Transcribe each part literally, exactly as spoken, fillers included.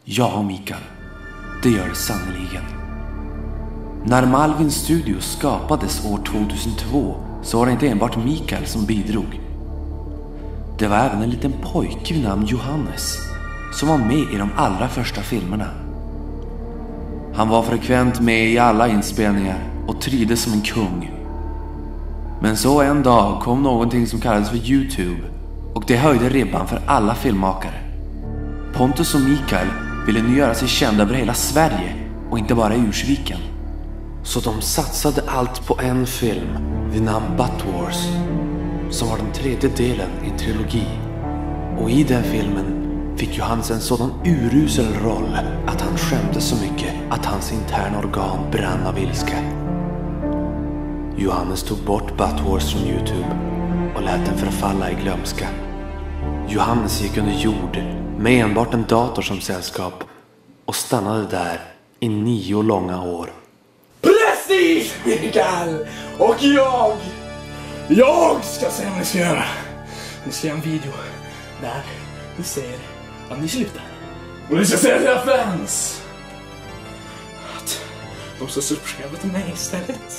Ja, Mikael. Det gör det sannoliken. När Malvin Studios skapades år tvåtusentvå så var det inte enbart Mikael som bidrog. Det var även en liten pojke vid namn Johannes som var med i de allra första filmerna. Han var frekvent med i alla inspelningar och trivdes som en kung. Men så en dag kom någonting som kallades för YouTube och det höjde ribban för alla filmmakare. Pontus och Mikael ville nu göra sig kända över hela Sverige och inte bara i Ursviken. Så de satsade allt på en film vid namn Butt Wars, som var den tredje delen i en trilogi. Och i den filmen fick Johannes en sådan urusel roll att han skämdes så mycket att hans interna organ brann av ilska. Johannes tog bort Butt Wars från YouTube och lät den förfalla i glömska. Johannes gick under jord med enbart en dator som sällskap och stannade där i nio långa år. Precis, Mikael! Och jag! Jag ska se vad ni ska göra. Ni ska göra en video där ni säger att ni slutar. Och ni ska säga till era fans att de ska subscriba till mig istället.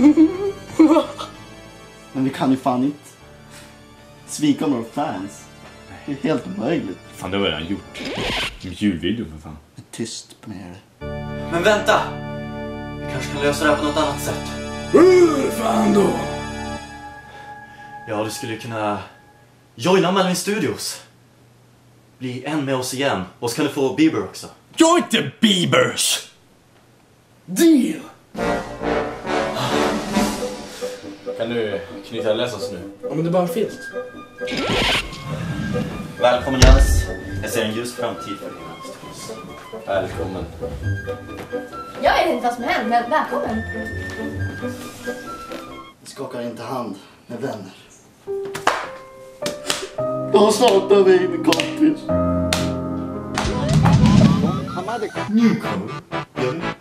Men vi kan ju fan inte svika några fans. Det är helt omöjligt. Fan, det var redan gjort. En julvideo för fan. Det är tyst med det. Men vänta! Vi kanske kan lösa det här på något annat sätt. Hur fan då? Ja, du skulle kunna joina Malvin Studios. Bli en med oss igen. Och så kan du få Bieber också. Jag är inte Biebers! Deal! Kan du knyta och läsa oss nu? Ja, men det är bara en filt. Välkommen, Jens. Jag ser en ljus framtid för dig. Välkommen. Jag vet inte vad som händer, men välkommen. Vi skakar inte hand med vänner. Jag saknar mig, min kompis. Newcomer.